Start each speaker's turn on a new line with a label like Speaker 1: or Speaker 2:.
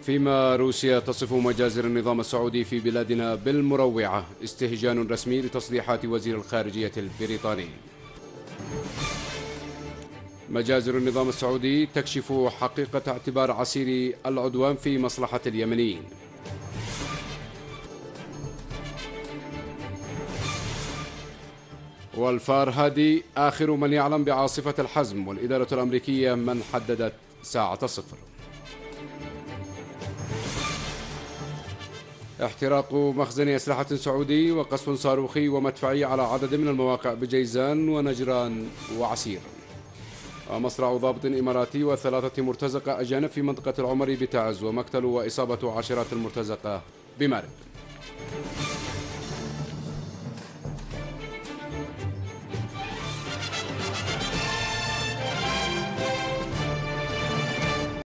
Speaker 1: فيما روسيا تصف مجازر النظام السعودي في بلادنا بالمروعة، استهجان رسمي لتصريحات وزير الخارجية البريطاني. مجازر النظام السعودي تكشف حقيقة اعتبار عسير العدوان في مصلحة اليمنيين. والفار هادي آخر من يعلم بعاصفة الحزم، والإدارة الأمريكية من حددت ساعة صفر. احتراق مخزن أسلحة سعودي وقصف صاروخي ومدفعي على عدد من المواقع بجيزان ونجران وعسير. مصرع ضابط إماراتي وثلاثة مرتزقة أجانب في منطقة العمري بتعز، ومقتل وإصابة عشرات المرتزقة بمارب.